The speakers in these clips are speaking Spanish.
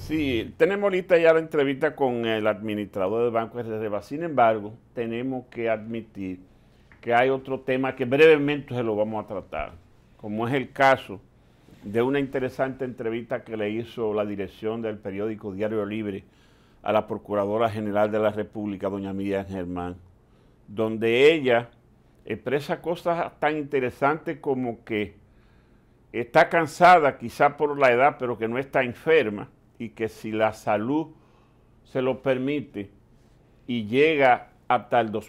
Sí, tenemos lista ya la entrevista con el administrador del Banco de Reserva. Sin embargo, tenemos que admitir que hay otro tema que brevemente se lo vamos a tratar, como es el caso de una interesante entrevista que le hizo la dirección del periódico Diario Libre a la Procuradora General de la República, doña Miriam Germán, donde ella expresa cosas tan interesantes como que está cansada quizá por la edad, pero que no está enferma, y que si la salud se lo permite y llega hasta el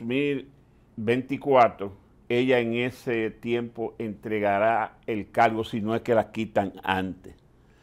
2024, ella en ese tiempo entregará el cargo, si no es que la quitan antes.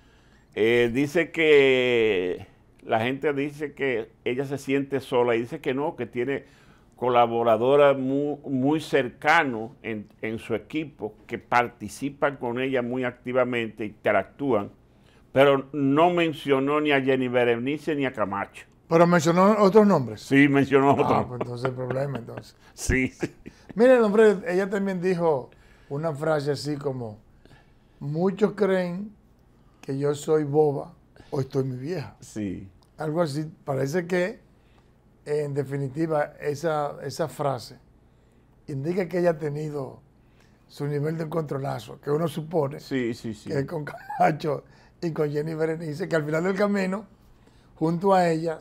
Dice que la gente dice que ella se siente sola y dice que no, que tiene colaboradoras muy cercanos en su equipo que participan con ella muy activamente, interactúan, pero no mencionó ni a Jenny Berenice ni a Camacho. ¿Pero mencionó otros nombres? Sí, mencionó otros. Ah, pues entonces el problema, entonces. Sí. Miren, hombre, ella también dijo una frase así como, muchos creen que yo soy boba o estoy muy vieja. Sí. Algo así. Parece que, en definitiva, esa frase indica que ella ha tenido su nivel de encontronazo, que uno supone Sí. que es con Camacho y con Jenny Berenice, que al final del camino, junto a ella,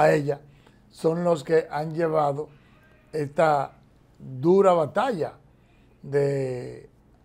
son los que han llevado esta dura batalla de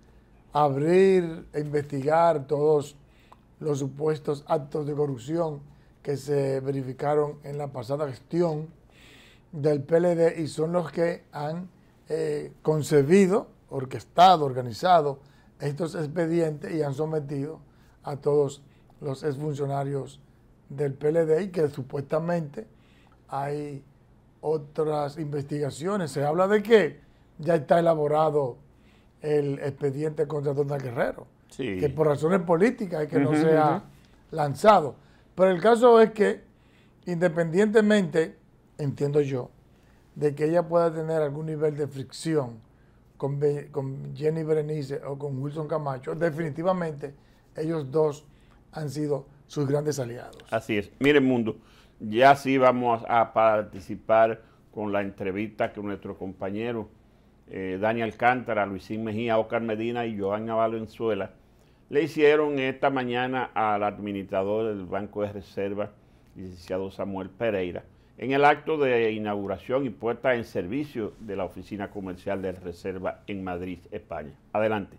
abrir e investigar todos los supuestos actos de corrupción que se verificaron en la pasada gestión del PLD, y son los que han concebido, orquestado, organizado estos expedientes y han sometido a todos los exfuncionarios del PLD, y que supuestamente hay otras investigaciones. Se habla de que ya está elaborado el expediente contra Donald Guerrero, Sí. que por razones políticas es que no se ha lanzado. Pero el caso es que, independientemente, entiendo yo, de que ella pueda tener algún nivel de fricción con Jenny Berenice o con Wilson Camacho, definitivamente ellos dos han sido sus grandes aliados. Así es. Miren, mundo, ya sí vamos a participar con la entrevista que nuestro compañero Dani Alcántara, Luisín Mejía, Oscar Medina y Johanna Valenzuela le hicieron esta mañana al administrador del Banco de Reserva, licenciado Samuel Pereira, en el acto de inauguración y puesta en servicio de la Oficina Comercial de Reserva en Madrid, España. Adelante.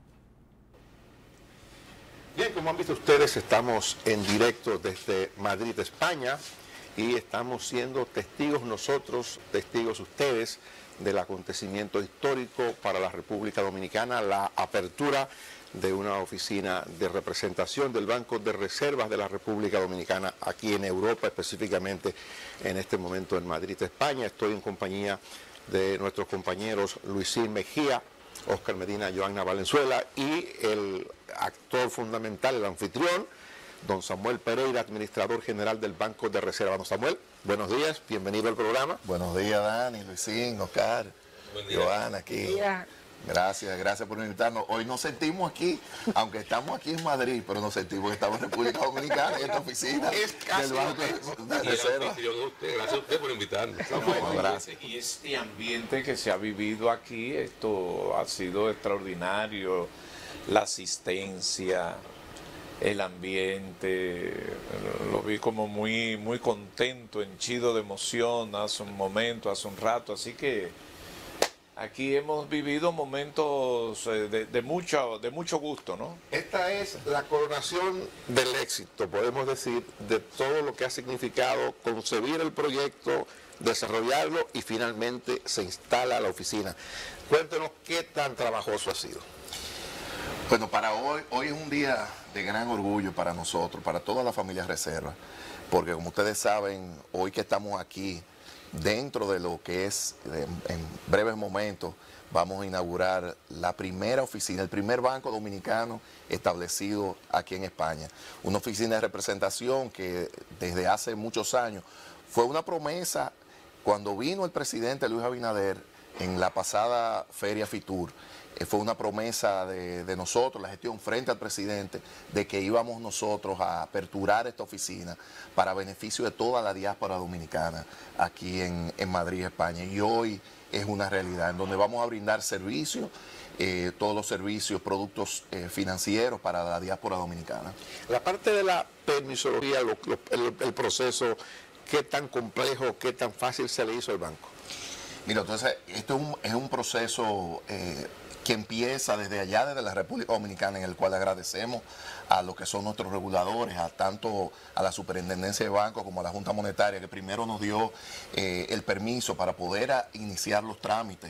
Bien, como han visto ustedes, estamos en directo desde Madrid, España, y estamos siendo testigos nosotros, testigos ustedes, del acontecimiento histórico para la República Dominicana, la apertura de una oficina de representación del Banco de Reservas de la República Dominicana aquí en Europa, específicamente en este momento en Madrid, España. Estoy en compañía de nuestros compañeros Luisín Mejía, Oscar Medina, Johanna Valenzuela y el actor fundamental, el anfitrión, don Samuel Pereira, administrador general del Banco de Reserva. Don Samuel, buenos días, bienvenido al programa. Buenos días, Dani, Luisín, Oscar, Johanna, aquí. Gracias por invitarnos. Hoy nos sentimos aquí, aunque estamos aquí en Madrid, pero nos sentimos que estamos en República Dominicana, en esta oficina del Banco de Reserva. Gracias a usted por invitarnos. Gracias. Y este ambiente que se ha vivido aquí, esto ha sido extraordinario, la asistencia, el ambiente, lo vi como muy contento, henchido de emoción hace un momento, hace un rato, así que aquí hemos vivido momentos de mucho gusto, ¿no? Esta es la coronación del éxito, podemos decir, de todo lo que ha significado concebir el proyecto, desarrollarlo y finalmente se instala la oficina. Cuéntenos qué tan trabajoso ha sido. Bueno, para hoy es un día de gran orgullo para nosotros, para toda la familia Reserva, porque como ustedes saben, hoy que estamos aquí, dentro de lo que es, en breves momentos, vamos a inaugurar la primera oficina, el primer banco dominicano establecido aquí en España. Una oficina de representación que desde hace muchos años fue una promesa cuando vino el presidente Luis Abinader en la pasada Feria Fitur, fue una promesa de nosotros, la gestión frente al presidente, de que íbamos nosotros a aperturar esta oficina para beneficio de toda la diáspora dominicana aquí en Madrid, España. Y hoy es una realidad, en donde vamos a brindar servicios, todos los servicios, productos financieros para la diáspora dominicana. La parte de la permisología, el proceso, ¿qué tan complejo, qué tan fácil se le hizo al banco? Mira, entonces, esto es un proceso que empieza desde allá, desde la República Dominicana, en el cual agradecemos a lo que son nuestros reguladores, tanto a la Superintendencia de Bancos como a la Junta Monetaria, que primero nos dio el permiso para poder iniciar los trámites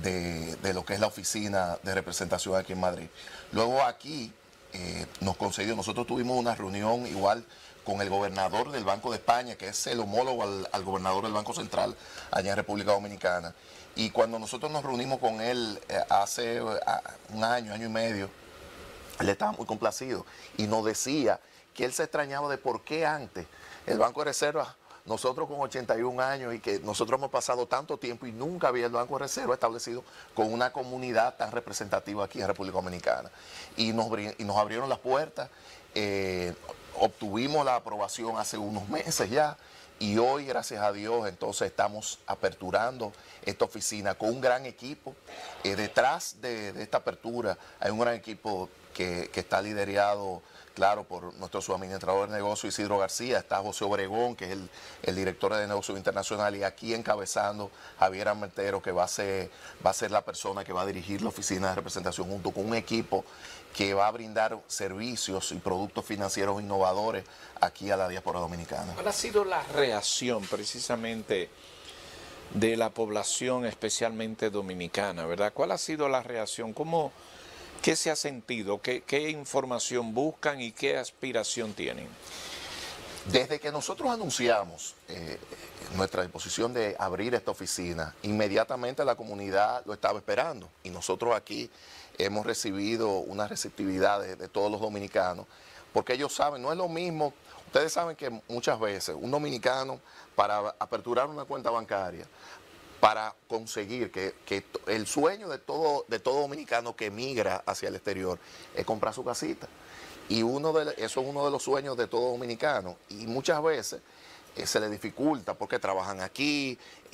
de lo que es la oficina de representación aquí en Madrid. Luego aquí nos concedió, nosotros tuvimos una reunión igual con el gobernador del Banco de España, que es el homólogo al gobernador del Banco Central allá en República Dominicana. Y cuando nosotros nos reunimos con él hace un año y medio, él estaba muy complacido y nos decía que él se extrañaba de por qué antes el Banco de Reserva, nosotros con 81 años y que nosotros hemos pasado tanto tiempo y nunca había el Banco de Reserva establecido con una comunidad tan representativa aquí en República Dominicana. Y nos abrieron las puertas, obtuvimos la aprobación hace unos meses ya. Y hoy, gracias a Dios, entonces estamos aperturando esta oficina con un gran equipo. Detrás de esta apertura hay un gran equipo que está liderado, claro, por nuestro subadministrador de negocios Isidro García. Está José Obregón, que es el director de negocios internacionales, y aquí encabezando Javier Armentero, que va a ser la persona que va a dirigir la oficina de representación junto con un equipo que va a brindar servicios y productos financieros innovadores aquí a la diáspora dominicana. ¿Cuál ha sido la reacción precisamente de la población, especialmente dominicana, verdad? ¿Cuál ha sido la reacción? ¿Qué se ha sentido? ¿Qué información buscan y qué aspiración tienen? Desde que nosotros anunciamos nuestra disposición de abrir esta oficina, inmediatamente la comunidad lo estaba esperando y nosotros aquí hemos recibido una receptividad de todos los dominicanos, porque ellos saben, no es lo mismo, ustedes saben que muchas veces un dominicano para aperturar una cuenta bancaria, para conseguir que el sueño de todo dominicano que emigra hacia el exterior es comprar su casita. Y eso es uno de los sueños de todo dominicano. Y muchas veces se les dificulta porque trabajan aquí,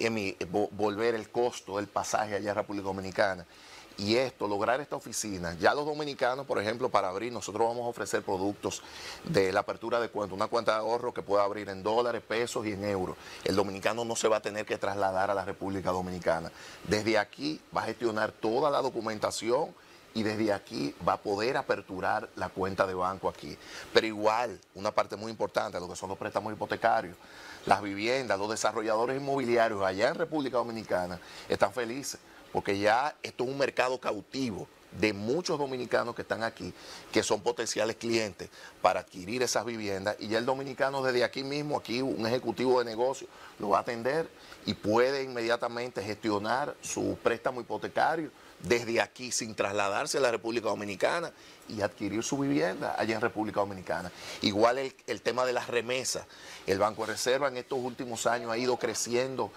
volver el costo del pasaje allá a República Dominicana. Y lograr esta oficina, ya los dominicanos, por ejemplo, para abrir, nosotros vamos a ofrecer productos de la apertura de cuenta, una cuenta de ahorro que pueda abrir en dólares, pesos y en euros. El dominicano no se va a tener que trasladar a la República Dominicana. Desde aquí va a gestionar toda la documentación y desde aquí va a poder aperturar la cuenta de banco aquí. Pero igual, una parte muy importante, lo que son los préstamos hipotecarios, las viviendas, los desarrolladores inmobiliarios allá en República Dominicana están felices, porque ya esto es un mercado cautivo de muchos dominicanos que están aquí, que son potenciales clientes para adquirir esas viviendas, y ya el dominicano desde aquí mismo, aquí un ejecutivo de negocio lo va a atender y puede inmediatamente gestionar su préstamo hipotecario desde aquí sin trasladarse a la República Dominicana y adquirir su vivienda allá en República Dominicana. Igual el tema de las remesas. El Banco de Reserva en estos últimos años ha ido creciendo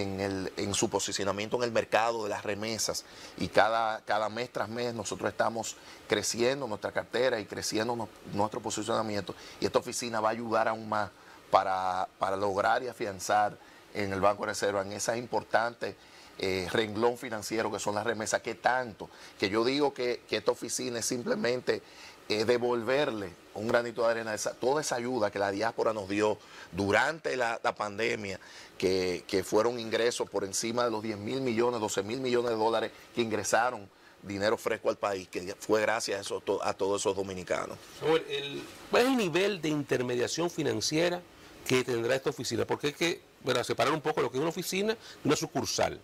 en su posicionamiento en el mercado de las remesas, y cada mes tras mes nosotros estamos creciendo nuestra cartera y creciendo nuestro posicionamiento, y esta oficina va a ayudar aún más para lograr y afianzar en el Banco de Reserva en esa importante renglón financiero que son las remesas, que yo digo que esta oficina es simplemente devolverle un granito de arena, toda esa ayuda que la diáspora nos dio durante la pandemia, que fueron ingresos por encima de los 10.000 millones, 12.000 millones de dólares que ingresaron dinero fresco al país, que fue gracias a todos esos dominicanos. ¿Cuál es el nivel de intermediación financiera que tendrá esta oficina? Porque hay que separar un poco lo que es una oficina de una sucursal.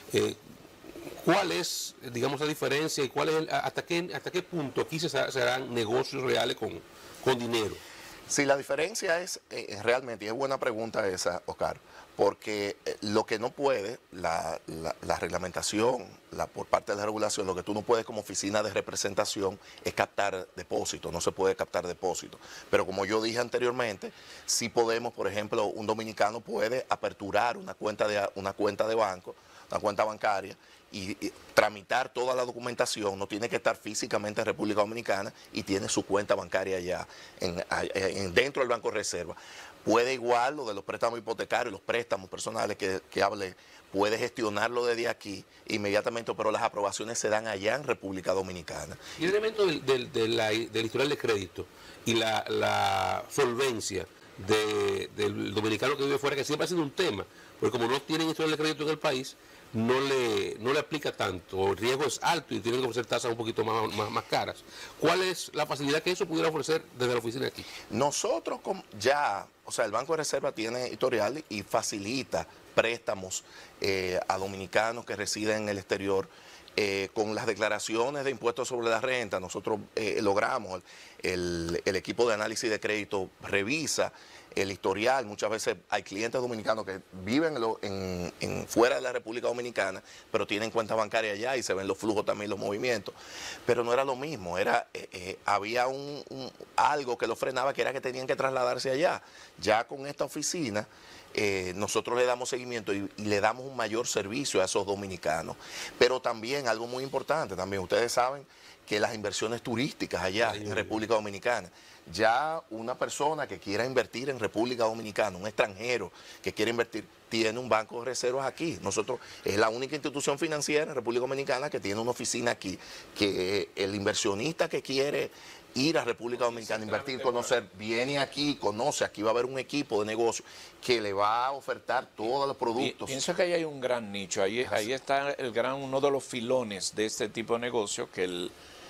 ¿Cuál es, digamos, la diferencia y hasta qué punto aquí se harán negocios reales con dinero? Sí, la diferencia es realmente, y es buena pregunta esa, Oscar, porque lo que no puede, la reglamentación, por parte de la regulación, lo que tú no puedes como oficina de representación es captar depósitos, no se puede captar depósitos. Pero como yo dije anteriormente, sí podemos, por ejemplo, un dominicano puede aperturar una cuenta de banco, una cuenta bancaria, y tramitar toda la documentación, no tiene que estar físicamente en República Dominicana y tiene su cuenta bancaria allá dentro del Banco de Reserva. Puede igual lo de los préstamos hipotecarios, los préstamos personales que hable, puede gestionarlo desde aquí inmediatamente, pero las aprobaciones se dan allá en República Dominicana. Y el elemento del historial de crédito y la solvencia del dominicano que vive fuera, que siempre ha sido un tema, porque como no tienen historial de crédito en el país, no le aplica tanto, el riesgo es alto y tienen que ofrecer tasas un poquito más caras. ¿Cuál es la facilidad que eso pudiera ofrecer desde la oficina aquí? Nosotros o sea, el Banco de Reserva tiene historial y facilita préstamos a dominicanos que residen en el exterior. Con las declaraciones de impuestos sobre la renta, nosotros logramos, el equipo de análisis de crédito revisa el historial. Muchas veces hay clientes dominicanos que viven fuera de la República Dominicana, pero tienen cuenta bancaria allá y se ven los flujos también, los movimientos. Pero no era lo mismo, había algo que lo frenaba, que era que tenían que trasladarse allá. Ya con esta oficina, nosotros le damos seguimiento y le damos un mayor servicio a esos dominicanos. Pero también, algo muy importante, también ustedes saben que las inversiones turísticas allá en República Dominicana, ya una persona que quiera invertir en República Dominicana, un extranjero que quiera invertir, tiene un banco de reservas aquí. Nosotros es la única institución financiera en República Dominicana que tiene una oficina aquí, que el inversionista que quiere ir a República Dominicana, invertir, conocer, viene aquí, conoce, aquí va a haber un equipo de negocio que le va a ofertar todos los productos. Pienso que ahí hay un gran nicho, ahí está uno de los filones de este tipo de negocio, que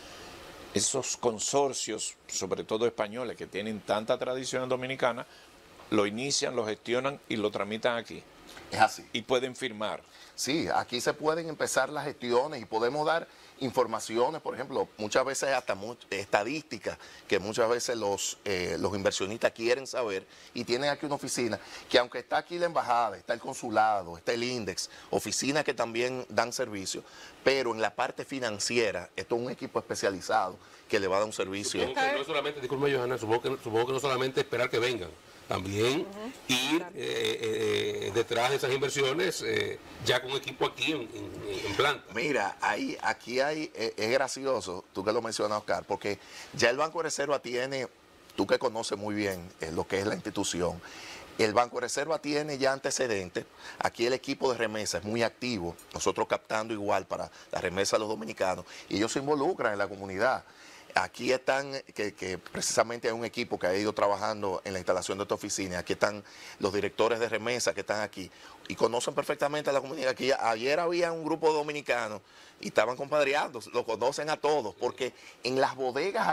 esos consorcios, sobre todo españoles, que tienen tanta tradición en Dominicana, lo inician, lo gestionan y lo tramitan aquí. Es así. Y pueden firmar. Sí, aquí se pueden empezar las gestiones y podemos dar informaciones, por ejemplo, muchas veces hasta estadísticas que muchas veces los inversionistas quieren saber, y tienen aquí una oficina que, aunque está aquí la embajada, está el consulado, está el INDEX, oficinas que también dan servicio, pero en la parte financiera, esto es un equipo especializado que le va a dar un servicio. Supongo que no solamente, disculpe, Johanna, supongo que no solamente esperar que vengan, también ir detrás de esas inversiones ya con equipo aquí en planta. Mira, aquí es gracioso, tú que lo mencionas, Oscar, porque ya el Banco de Reserva tiene, tú que conoces muy bien lo que es la institución, el Banco de Reserva tiene ya antecedentes. Aquí el equipo de remesa es muy activo, nosotros captando igual para la remesa de los dominicanos, y ellos se involucran en la comunidad. Aquí están, que precisamente hay un equipo que ha ido trabajando en la instalación de esta oficina. Aquí están los directores de remesa que están aquí y conocen perfectamente a la comunidad. Aquí ayer había un grupo de dominicanos y estaban compadreando, lo conocen a todos, porque en las bodegas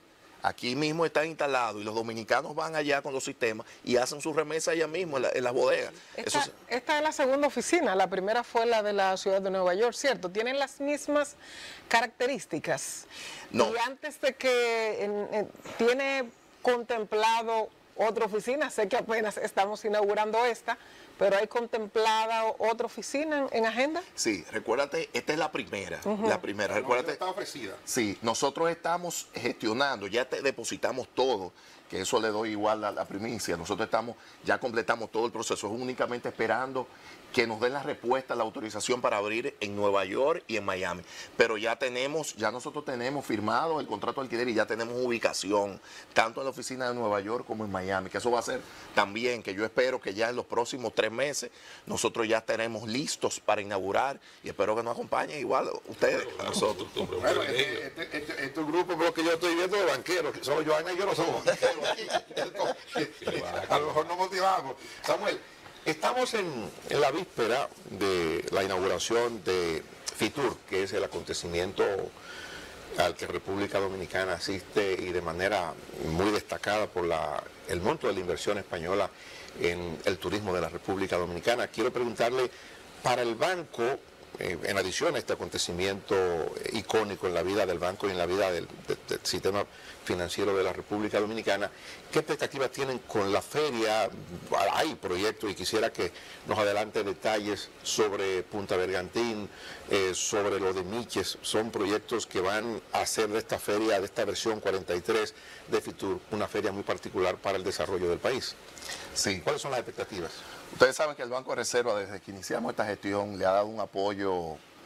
aquí mismo están instalados y los dominicanos van allá con los sistemas y hacen su remesa allá mismo en las bodegas. Esta es la segunda oficina, la primera fue la de la ciudad de Nueva York, ¿cierto? ¿Tienen las mismas características? No. Y antes de que ¿tiene contemplado otra oficina? Sé que apenas estamos inaugurando esta, pero ¿hay contemplada otra oficina en agenda? Sí, recuérdate, esta es la primera. La primera, recuérdate. Está ofrecida. Sí, nosotros estamos gestionando, ya te depositamos todo, que eso le doy igual a la primicia. Nosotros ya completamos todo el proceso, es únicamente esperando que nos den la respuesta, la autorización para abrir en Nueva York y en Miami. Pero ya nosotros tenemos firmado el contrato de alquiler y ya tenemos ubicación, tanto en la oficina de Nueva York como en Miami, que eso va a ser también, que yo espero que ya en los próximos 3 meses nosotros ya estaremos listos para inaugurar, y espero que nos acompañen igual ustedes, a nosotros. Bueno, este grupo, lo que yo estoy viendo de banqueros, que solo Johanna y yo no somos banqueros aquí. A lo mejor nos motivamos. Samuel, estamos en la víspera de la inauguración de FITUR, que es el acontecimiento al que República Dominicana asiste y de manera muy destacada por el monto de la inversión española en el turismo de la República Dominicana. Quiero preguntarle, para el banco, en adición a este acontecimiento icónico en la vida del banco y en la vida del sistema financiero de la República Dominicana, ¿qué expectativas tienen con la feria? Hay proyectos y quisiera que nos adelante detalles sobre Punta Bergantín, sobre lo de Miches. Son proyectos que van a hacer de esta feria, de esta versión 43 de FITUR, una feria muy particular para el desarrollo del país. Sí. ¿Cuáles son las expectativas? Ustedes saben que el Banco de Reserva, desde que iniciamos esta gestión, le ha dado un apoyo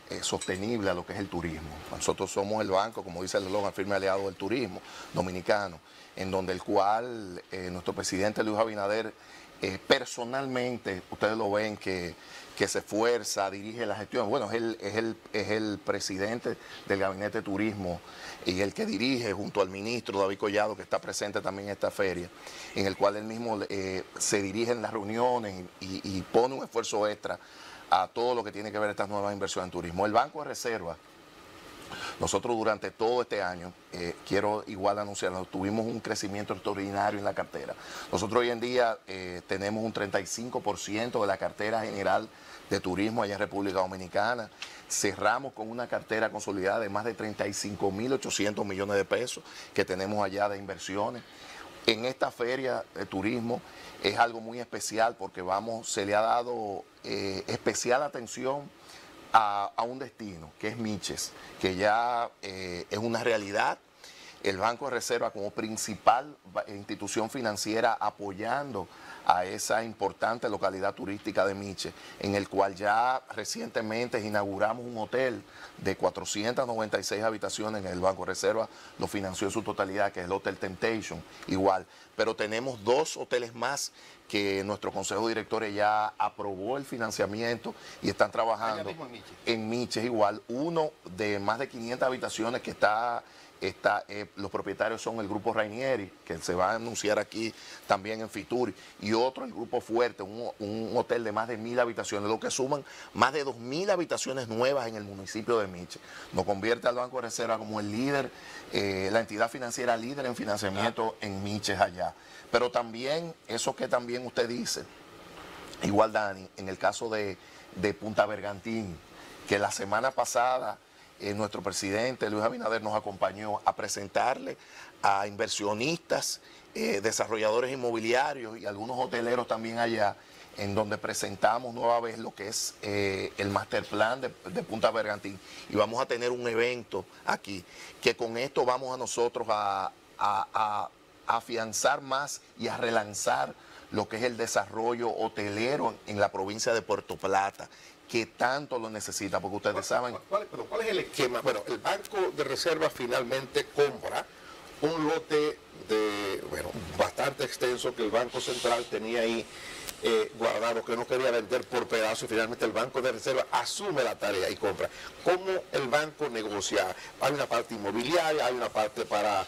sostenible a lo que es el turismo. Nosotros somos el banco, como dice el eslogan, firme aliado del turismo dominicano, en donde el cual nuestro presidente Luis Abinader personalmente, ustedes lo ven que se esfuerza, dirige la gestión. Bueno, es el presidente del Gabinete de Turismo y el que dirige junto al ministro David Collado, que está presente también en esta feria, en el cual él mismo se dirige en las reuniones y pone un esfuerzo extra a todo lo que tiene que ver estas nuevas inversiones en turismo. El Banco de Reserva, nosotros durante todo este año, quiero igual anunciarlo, tuvimos un crecimiento extraordinario en la cartera. Nosotros hoy en día tenemos un 35% de la cartera general de turismo allá en República Dominicana. Cerramos con una cartera consolidada de más de 35.800 millones de pesos que tenemos allá de inversiones. En esta feria de turismo es algo muy especial porque se le ha dado especial atención a un destino, que es Miches, que ya es una realidad. El Banco de Reserva como principal institución financiera apoyando a esa importante localidad turística de Miches, en el cual ya recientemente inauguramos un hotel de 496 habitaciones. En el Banco de Reserva lo financió en su totalidad, que es el Hotel Temptation, igual. Pero tenemos 2 hoteles más que nuestro Consejo de Directores ya aprobó el financiamiento y están trabajando en Miches igual. Uno de más de 500 habitaciones que los propietarios son el Grupo Rainieri, que se va a anunciar aquí también en Fitur, y otro, el Grupo Fuerte, un hotel de más de 1.000 habitaciones, lo que suman más de 2.000 habitaciones nuevas en el municipio de Miches. Nos convierte al Banco de Reserva como el líder, la entidad financiera líder en financiamiento en Miches allá. Pero también, eso que también usted dice, igual Dani, en el caso de Punta Bergantín, que la semana pasada nuestro presidente Luis Abinader nos acompañó a presentarle a inversionistas, desarrolladores inmobiliarios y algunos hoteleros también allá, en donde presentamos nueva vez lo que es el master plan de Punta Bergantín. Y vamos a tener un evento aquí, que con esto vamos a nosotros a afianzar más y a relanzar lo que es el desarrollo hotelero en la provincia de Puerto Plata, que tanto lo necesita, porque ustedes saben... ¿Cuál es el esquema? Bueno, el Banco de Reserva finalmente compra un lote bastante extenso que el Banco Central tenía ahí guardado, que no quería vender por pedazos, y finalmente el Banco de Reserva asume la tarea y compra. ¿Cómo el banco negocia? Hay una parte inmobiliaria, hay una parte para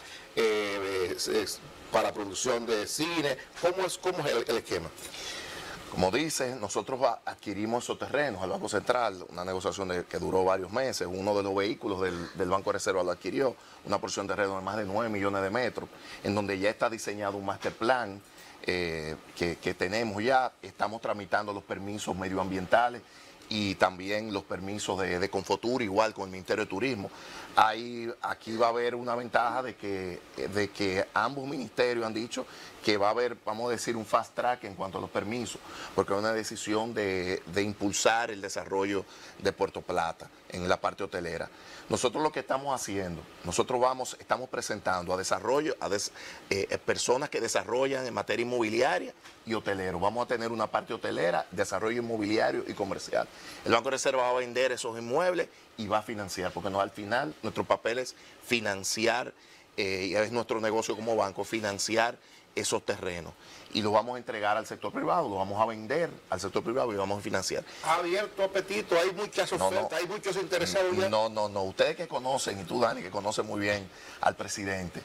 producción de cine. ¿Cómo es el esquema? Como dice, nosotros adquirimos esos terrenos al Banco Central, una negociación que duró varios meses. Uno de los vehículos del Banco de Reserva lo adquirió, una porción de terreno de más de 9 millones de metros, en donde ya está diseñado un master plan que tenemos ya. Estamos tramitando los permisos medioambientales y también los permisos de Confotur, igual con el Ministerio de Turismo. Aquí va a haber una ventaja de que ambos ministerios han dicho que va a haber, vamos a decir, un fast track en cuanto a los permisos, porque es una decisión de impulsar el desarrollo de Puerto Plata en la parte hotelera. Nosotros lo que estamos haciendo, estamos presentando a personas que desarrollan en materia inmobiliaria y hotelero. Vamos a tener una parte hotelera, desarrollo inmobiliario y comercial. El Banco de Reserva va a vender esos inmuebles y va a financiar, porque al final nuestro papel es financiar, y es nuestro negocio como banco, financiar esos terrenos. Y los vamos a entregar al sector privado, los vamos a vender al sector privado y vamos a financiar. ¿Ha abierto apetito? ¿Hay muchas ofertas? ¿Hay muchos interesados ya? No. Ustedes que conocen, y tú, Dani, que conoces muy bien al presidente,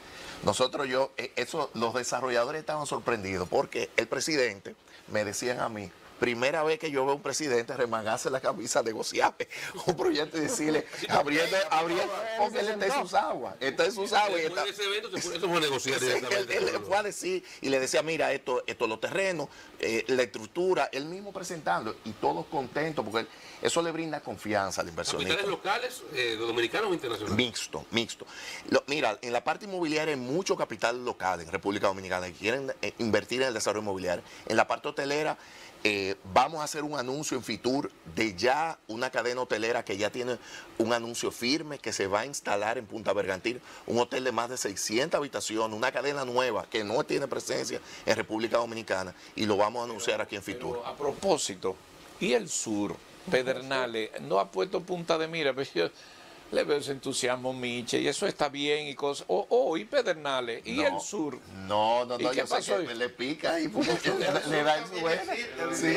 los desarrolladores estaban sorprendidos porque el presidente, me decían a mí, primera vez que yo veo a un presidente remangarse la camisa, negociarme un proyecto y decirle, abriendo, porque él está en sus aguas. Después de ese evento se fue a negociar directamente. Él fue a decir y le decía, mira, esto los terrenos, la estructura, él mismo presentando, y todos contentos, porque eso le brinda confianza al inversionista. ¿Capitales locales, dominicanos o internacionales? Mixto. Mira, en la parte inmobiliaria hay mucho capital local en República Dominicana que quieren invertir en el desarrollo inmobiliario. En la parte hotelera, vamos a hacer un anuncio en Fitur de ya una cadena hotelera que ya tiene un anuncio firme que se va a instalar en Punta Bergantín, un hotel de más de 600 habitaciones, una cadena nueva que no tiene presencia en República Dominicana, y lo vamos a anunciar aquí en Fitur. Pero a propósito, ¿y el sur? Pedernales no ha puesto punta de mira, pero yo le veo ese entusiasmo, Miche, y eso está bien y cosas. Y Pedernales, y No, el sur. No, ¿Y qué yo sé pasó? que le pica ahí porque le da el sí.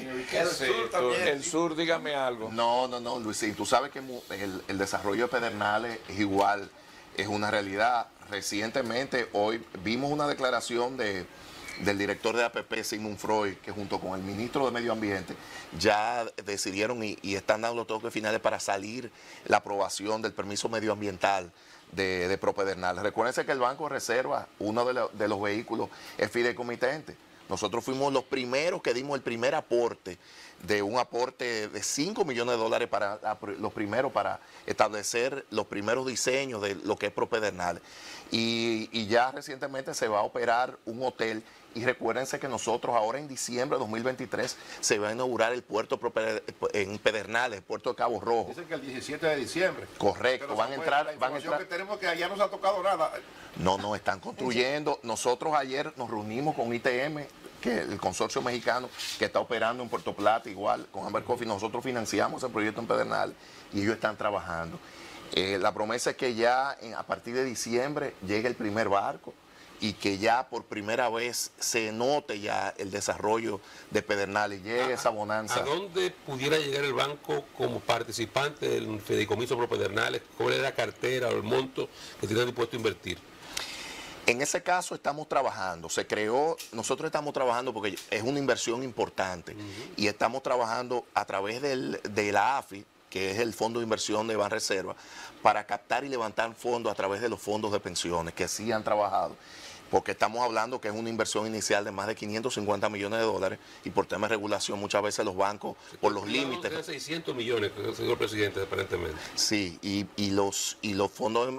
El sur, dígame algo. No, Luisín, tú sabes que el desarrollo de Pedernales es igual, es una realidad. Recientemente, hoy vimos una declaración del director de APP, Sigmund Freud, que junto con el ministro de Medio Ambiente ya decidieron y están dando los toques finales para salir la aprobación del permiso medioambiental de ProPedernales. Recuérdense que el Banco de Reserva, uno de los vehículos, es fideicomitente. Nosotros fuimos los primeros que dimos el primer aporte, de un aporte de $5 millones para los primeros, para establecer los primeros diseños de lo que es ProPedernales. Y ya recientemente se va a operar un hotel. Y recuérdense que nosotros ahora en diciembre de 2023 se va a inaugurar el puerto en Pedernales, el puerto de Cabo Rojo. Dicen que el 17 de diciembre. Correcto, Pero van a entrar. que tenemos que allá no se ha tocado nada. No, están construyendo. Nosotros ayer nos reunimos con ITM, que el consorcio mexicano que está operando en Puerto Plata, igual con Amber Coffee. Nosotros financiamos el proyecto en Pedernales y ellos están trabajando. La promesa es que ya a partir de diciembre llegue el primer barco y que ya por primera vez se note ya el desarrollo de Pedernales, llegue esa bonanza. ¿A dónde pudiera llegar el banco como participante del fideicomiso ProPedernales? ¿Cuál es la cartera o el monto que tiene dispuesto a invertir? En ese caso estamos trabajando, nosotros estamos trabajando porque es una inversión importante y estamos trabajando a través de la AFI, que es el Fondo de Inversión de Banreserva, para captar y levantar fondos a través de los fondos de pensiones que sí han trabajado. Porque estamos hablando que es una inversión inicial de más de $550 millones y por temas de regulación muchas veces los bancos, por los límites... 600 millones, señor presidente, aparentemente. Sí, y los fondos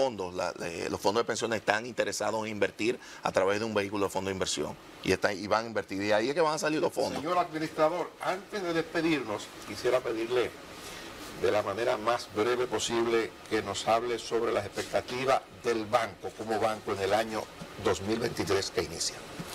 de pensiones están interesados en invertir a través de un vehículo de fondo de inversión y van a invertir. Y ahí es que van a salir los fondos. Señor administrador, antes de despedirnos, quisiera pedirle de la manera más breve posible que nos hable sobre las expectativas del banco como banco en el año 2023 que inicia.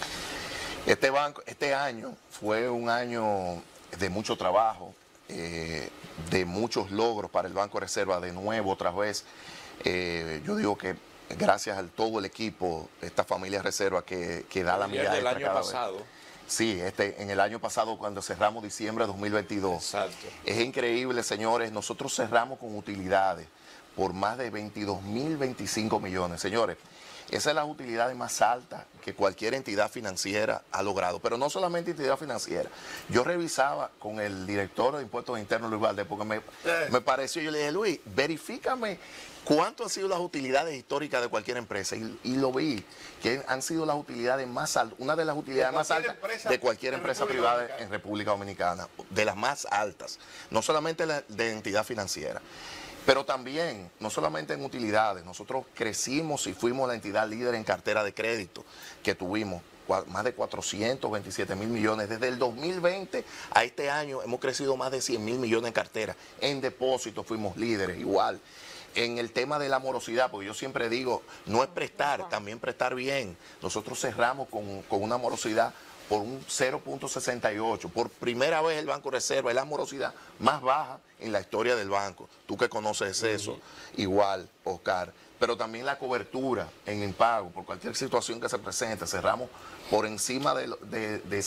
Este año fue un año de mucho trabajo, de muchos logros para el Banco de Reserva, de nuevo otra vez. Yo digo que gracias a todo el equipo, esta familia Reserva que da la milla del extra año cada pasado. vez. Sí, en el año pasado cuando cerramos diciembre de 2022. Exacto. Es increíble, señores, nosotros cerramos con utilidades por más de 22.025 millones. Señores, esa es la utilidad más alta que cualquier entidad financiera ha logrado. Pero no solamente entidad financiera. Yo revisaba con el director de Impuestos Internos, Luis Valdés, porque me pareció, yo le dije, Luis, verifícame cuánto han sido las utilidades históricas de cualquier empresa. Y lo vi, que han sido las utilidades más altas, una de las utilidades más altas de cualquier empresa privada en República Dominicana, de las más altas, no solamente de entidad financiera. Pero también, no solamente en utilidades, nosotros crecimos y fuimos la entidad líder en cartera de crédito que tuvimos, más de 427.000 millones. Desde el 2020 a este año hemos crecido más de 100.000 millones en cartera. En depósitos fuimos líderes, igual. En el tema de la morosidad, porque yo siempre digo, no es prestar, también prestar bien. Nosotros cerramos con una morosidad por un 0.68. Por primera vez el Banco de Reserva es la morosidad más baja en la historia del banco. Tú que conoces eso, igual, Oscar. Pero también la cobertura en impago, por cualquier situación que se presente, cerramos por encima de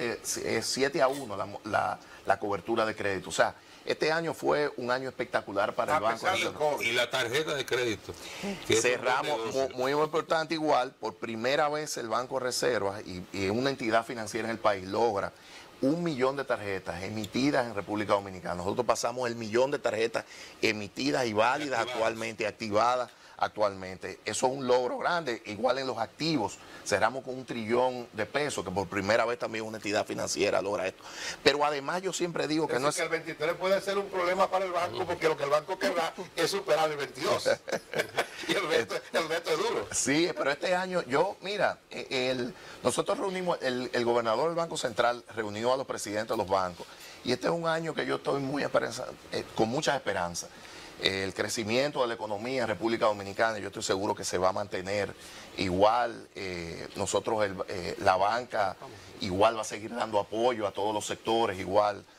7-1 la cobertura de crédito. O sea, este año fue un año espectacular para el Banco de Reserva. Y la tarjeta de crédito. Cerramos, muy importante igual, por primera vez el Banco de Reserva y una entidad financiera en el país logra 1 millón de tarjetas emitidas en República Dominicana. Nosotros pasamos el 1 millón de tarjetas emitidas y válidas actualmente, activadas actualmente. Eso es un logro grande. Igual en los activos, cerramos con $1 trillón, que por primera vez también una entidad financiera logra esto. Pero además yo siempre digo que no es... que el 23 puede ser un problema para el banco, porque lo que el banco querrá es superar el 22. Y el resto es duro. Sí, pero este año, nosotros reunimos, el gobernador del Banco Central reunió a los presidentes de los bancos. Y este es un año que yo estoy con muchas esperanzas. El crecimiento de la economía en República Dominicana, yo estoy seguro que se va a mantener igual. Nosotros, la banca, igual va a seguir dando apoyo a todos los sectores, igual,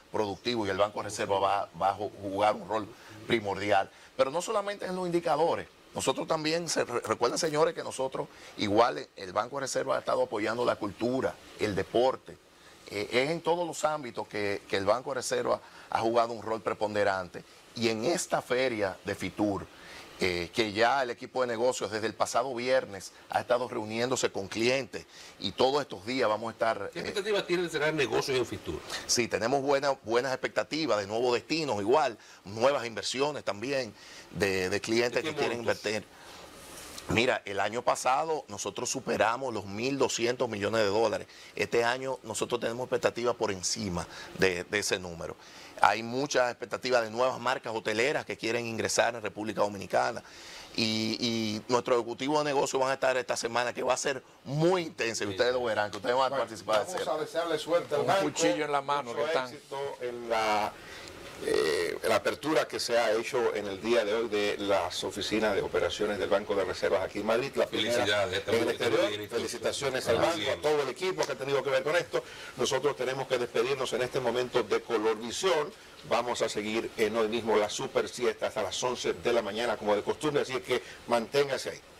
productivo y el Banco de Reserva va a jugar un rol primordial. Pero no solamente en los indicadores. Nosotros también, recuerden señores que nosotros, igual el Banco de Reserva ha estado apoyando la cultura, el deporte. Es en todos los ámbitos que el Banco de Reserva ha jugado un rol preponderante. Y en esta feria de Fitur, que ya el equipo de negocios desde el pasado viernes ha estado reuniéndose con clientes y todos estos días vamos a estar... ¿Qué expectativas tienen de cerrar negocios en Fitur? Sí, tenemos buenas expectativas de nuevos destinos, igual, nuevas inversiones también de clientes que quieren invertir. Mira, el año pasado nosotros superamos los 1.200 millones de dólares. Este año nosotros tenemos expectativas por encima de ese número. Hay muchas expectativas de nuevas marcas hoteleras que quieren ingresar en República Dominicana. Y nuestros ejecutivos de negocio van a estar esta semana, que va a ser muy intensa, y ustedes lo verán, que ustedes van a participar. Vamos a desearle suerte al Un banco, cuchillo en la mano mucho que están. éxito en la apertura que se ha hecho en el día de hoy de las oficinas de operaciones del Banco de Reservas aquí en Madrid. La primera Felicidades, en el exterior. Felicitaciones al banco, a todo el equipo que ha tenido que ver con esto. Nosotros tenemos que despedirnos en este momento de Colorvisión. Vamos a seguir en hoy mismo la super siesta hasta las 11 de la mañana como de costumbre, así que manténgase ahí.